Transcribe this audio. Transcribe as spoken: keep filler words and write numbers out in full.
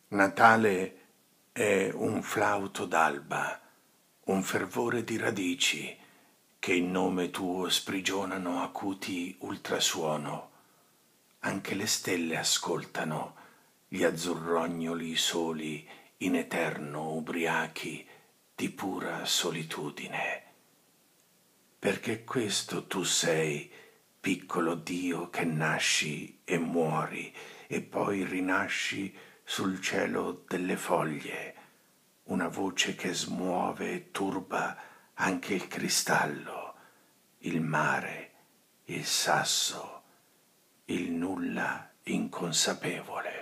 Natale è un flauto d'alba, un fervore di radici che in nome tuo sprigionano acuti ultrasuono. Anche le stelle ascoltano gli azzurrognoli soli in eterno ubriachi di pura solitudine. Perché questo tu sei, piccolo Dio che nasci e muori e poi rinasci sul cielo delle foglie, una voce che smuove e turba anche il cristallo, il mare, il sasso, il nulla inconsapevole.